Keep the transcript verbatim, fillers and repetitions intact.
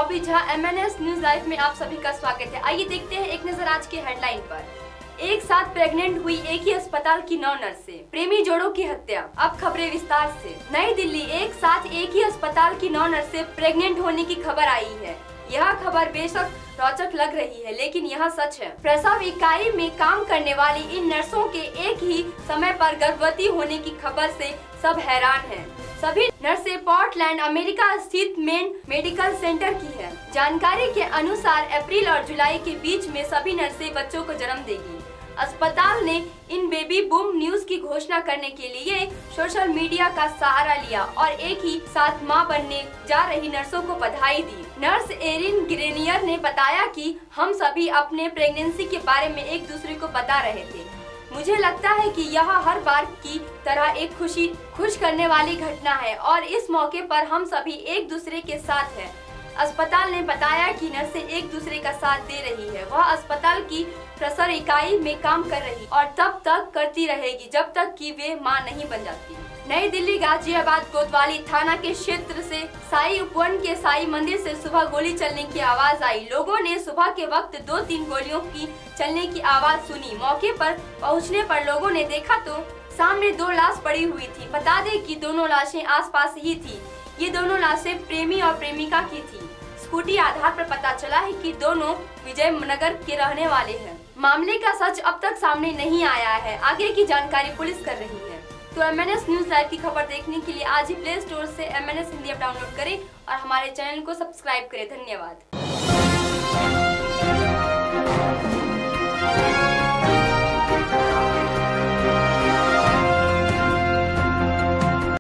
Bobby Jha, M N S news live में आप सभी का स्वागत है। आइए देखते हैं एक नजर आज के हेडलाइन पर। एक साथ प्रेग्नेंट हुई एक ही अस्पताल की नौ नर्सें, प्रेमी जोड़ों की हत्या। अब खबरें विस्तार से। नई दिल्ली, एक साथ एक ही अस्पताल की नौ नर्सें प्रेग्नेंट होने की खबर आई है। यह खबर बेशक रोचक लग रही है, लेकिन यह सच है। प्रसव इकाई में काम करने वाली इन नर्सों के एक ही समय पर गर्भवती होने की खबर से सब हैरान हैं। सभी नर्सें पोर्टलैंड, अमेरिका स्थित मेन मेडिकल सेंटर की है। जानकारी के अनुसार अप्रैल और जुलाई के बीच में सभी नर्सें बच्चों को जन्म देगी। अस्पताल ने इन बेबी बूम न्यूज की घोषणा करने के लिए सोशल मीडिया का सहारा लिया और एक ही साथ मां बनने जा रही नर्सों को बधाई दी। नर्स एरिन ग्रेनियर ने बताया कि हम सभी अपने प्रेगनेंसी के बारे में एक दूसरे को बता रहे थे। मुझे लगता है कि यह हर बार की तरह एक खुशी खुश करने वाली घटना है और इस मौके पर हम सभी एक दूसरे के साथ हैं। अस्पताल ने बताया कि नर्सें एक दूसरे का साथ दे रही है। वह अस्पताल की प्रसव इकाई में काम कर रही और तब तक करती रहेगी जब तक कि वे मां नहीं बन जाती। नई दिल्ली, गाजियाबाद कोतवाली थाना के क्षेत्र से साई उपवन के साई मंदिर से सुबह गोली चलने की आवाज आई। लोगों ने सुबह के वक्त दो तीन गोलियों की चलने की आवाज सुनी। मौके पर पहुंचने पर लोगों ने देखा तो सामने दो लाश पड़ी हुई थी। बता दें कि दोनों लाशें आसपास ही थी। ये दोनों लाशें प्रेमी और प्रेमिका की थी। स्कूटी आधार पर पता चला है कि दोनों विजय नगर के रहने वाले हैं। मामले का सच अब तक सामने नहीं आया है। आगे की जानकारी पुलिस कर रही है। तो M N S news live की खबर देखने के लिए आज ही प्ले स्टोर से M N S Hindi app download करें और हमारे चैनल को सब्सक्राइब करें। धन्यवाद।